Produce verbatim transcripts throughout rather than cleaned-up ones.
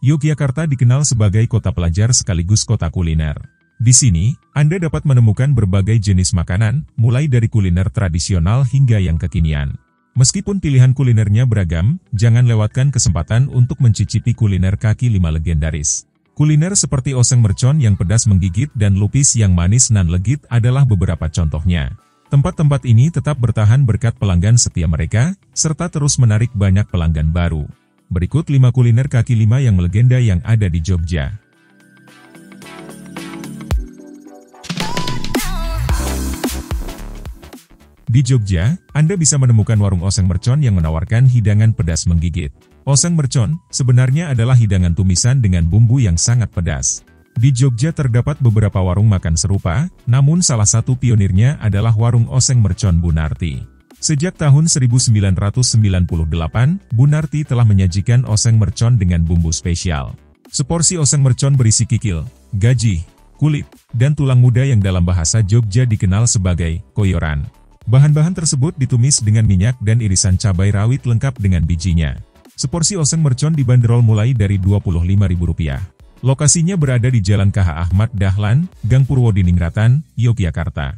Yogyakarta dikenal sebagai kota pelajar sekaligus kota kuliner. Di sini, Anda dapat menemukan berbagai jenis makanan, mulai dari kuliner tradisional hingga yang kekinian. Meskipun pilihan kulinernya beragam, jangan lewatkan kesempatan untuk mencicipi kuliner kaki lima legendaris. Kuliner seperti oseng mercon yang pedas menggigit dan lupis yang manis nan legit adalah beberapa contohnya. Tempat-tempat ini tetap bertahan berkat pelanggan setia mereka, serta terus menarik banyak pelanggan baru. Berikut lima kuliner kaki lima yang melegenda yang ada di Jogja. Di Jogja, Anda bisa menemukan warung oseng mercon yang menawarkan hidangan pedas menggigit. Oseng mercon sebenarnya adalah hidangan tumisan dengan bumbu yang sangat pedas. Di Jogja terdapat beberapa warung makan serupa, namun salah satu pionirnya adalah warung oseng mercon Bu Narti. Sejak tahun seribu sembilan ratus sembilan puluh delapan, Bu Narti telah menyajikan oseng mercon dengan bumbu spesial. Seporsi oseng mercon berisi kikil, gaji, kulit, dan tulang muda yang dalam bahasa Jogja dikenal sebagai koyoran. Bahan-bahan tersebut ditumis dengan minyak dan irisan cabai rawit lengkap dengan bijinya. Seporsi oseng mercon dibanderol mulai dari dua puluh lima ribu rupiah. Lokasinya berada di Jalan K H Ahmad Dahlan, Gang Purwodiningrat, Yogyakarta.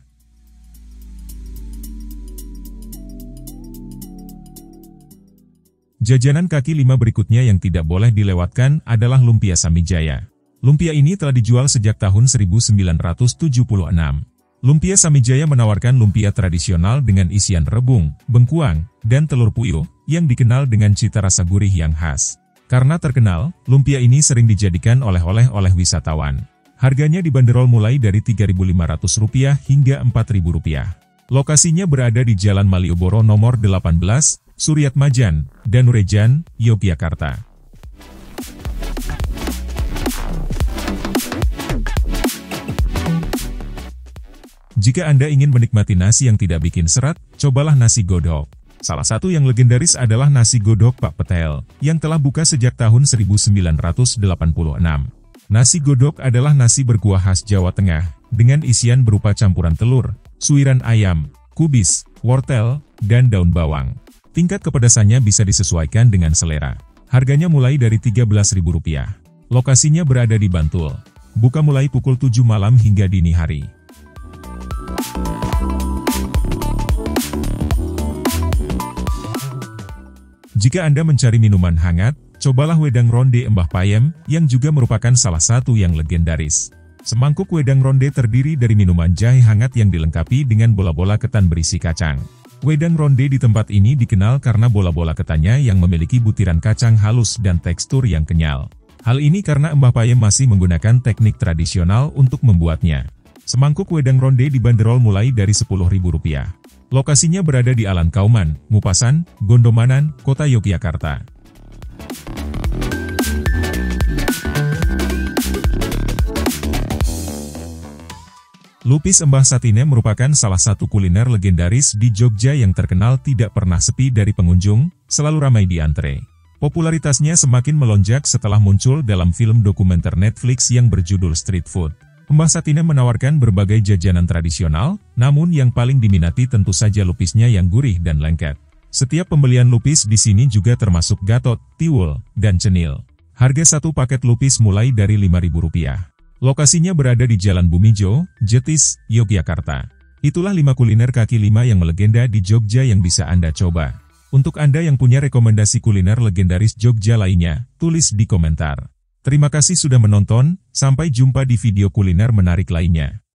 Jajanan kaki lima berikutnya yang tidak boleh dilewatkan adalah lumpia Samijaya. Lumpia ini telah dijual sejak tahun seribu sembilan ratus tujuh puluh enam. Lumpia Samijaya menawarkan lumpia tradisional dengan isian rebung, bengkuang, dan telur puyuh, yang dikenal dengan cita rasa gurih yang khas. Karena terkenal, lumpia ini sering dijadikan oleh-oleh oleh wisatawan. Harganya dibanderol mulai dari tiga ribu lima ratus rupiah hingga empat ribu rupiah. Lokasinya berada di Jalan Malioboro nomor delapan belas, Suryatmajan, Danurejan, Yogyakarta. Jika Anda ingin menikmati nasi yang tidak bikin serat, cobalah nasi godok. Salah satu yang legendaris adalah nasi godok Pak Petel, yang telah buka sejak tahun seribu sembilan ratus delapan puluh enam. Nasi godok adalah nasi berkuah khas Jawa Tengah, dengan isian berupa campuran telur, suiran ayam, kubis, wortel, dan daun bawang. Tingkat kepedasannya bisa disesuaikan dengan selera. Harganya mulai dari tiga belas ribu rupiah. Lokasinya berada di Bantul. Buka mulai pukul tujuh malam hingga dini hari. Jika Anda mencari minuman hangat, cobalah wedang ronde Mbah Payem, yang juga merupakan salah satu yang legendaris. Semangkuk wedang ronde terdiri dari minuman jahe hangat yang dilengkapi dengan bola-bola ketan berisi kacang. Wedang ronde di tempat ini dikenal karena bola-bola ketannya yang memiliki butiran kacang halus dan tekstur yang kenyal. Hal ini karena Mbah Payem masih menggunakan teknik tradisional untuk membuatnya. Semangkuk wedang ronde dibanderol mulai dari sepuluh ribu rupiah. Lokasinya berada di Alan Kauman, Ngupasan, Gondomanan, Kota Yogyakarta. Lupis Mbah Satine merupakan salah satu kuliner legendaris di Jogja yang terkenal tidak pernah sepi dari pengunjung, selalu ramai diantre. Popularitasnya semakin melonjak setelah muncul dalam film dokumenter Netflix yang berjudul Street Food. Mbah Satine menawarkan berbagai jajanan tradisional, namun yang paling diminati tentu saja lupisnya yang gurih dan lengket. Setiap pembelian lupis di sini juga termasuk gatot, tiwul, dan cenil. Harga satu paket lupis mulai dari lima ribu rupiah. Lokasinya berada di Jalan Bumijo, Jetis, Yogyakarta. Itulah lima kuliner kaki lima yang melegenda di Jogja yang bisa Anda coba. Untuk Anda yang punya rekomendasi kuliner legendaris Jogja lainnya, tulis di komentar. Terima kasih sudah menonton, sampai jumpa di video kuliner menarik lainnya.